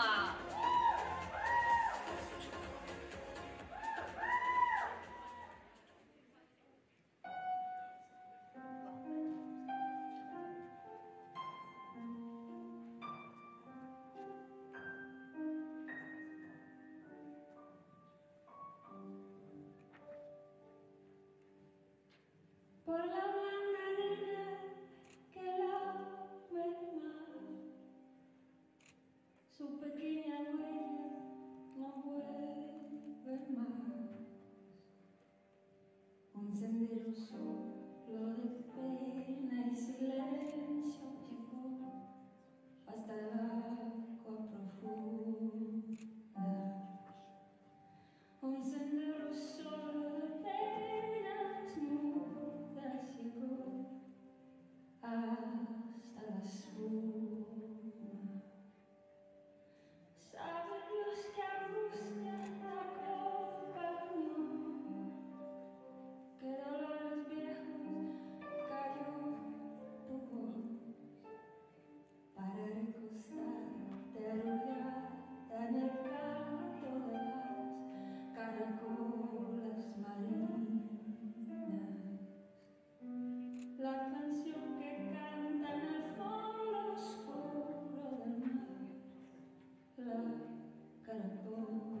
alma. Por la blanca arena que lame el mar, su pequeña huella no vuelve más. Un sendero solo de pena y silencio llegó hasta el agua profunda. Un sendero solo de penas mudas llegó hasta la espuma. Saben los que angustian acompañó, que dolores viejos cayó tu voz para recostarte arrullada en el canto de las caracolas marinas. La canción que canta en el fondo oscuro del mar, la caracola.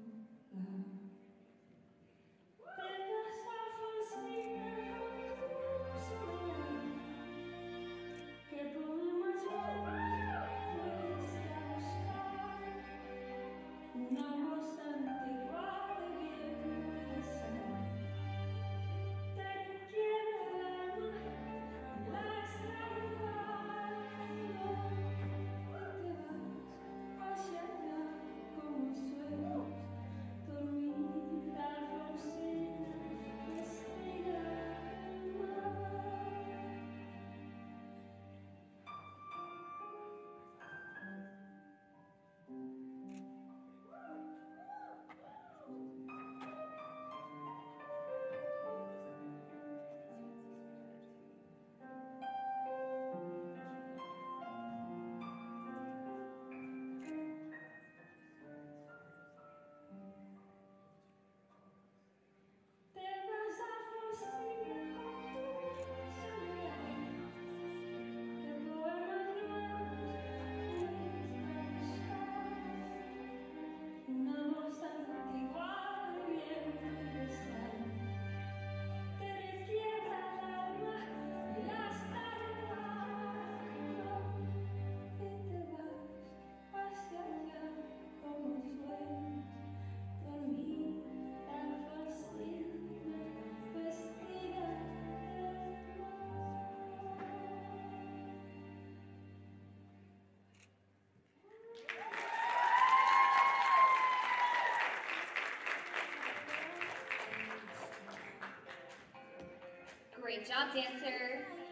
Tengas Alfonsia con tu soledad, que poemas fuiste a buscar, una voz antigua de viento y de sal. Te quiero el alma, la extraño, y te vas hacia allá como sueños, dormida Alfonsina, vestida del mar. Te vas Alfonsina con tu soledad, que poemas nuevos fuiste a buscar, una voz antigua de viento y de sal. Te requiebra el alma y la está robando, y te vas hacia allá como sueños, dormida Alfonsina, vestida del mar. Great job, dancer.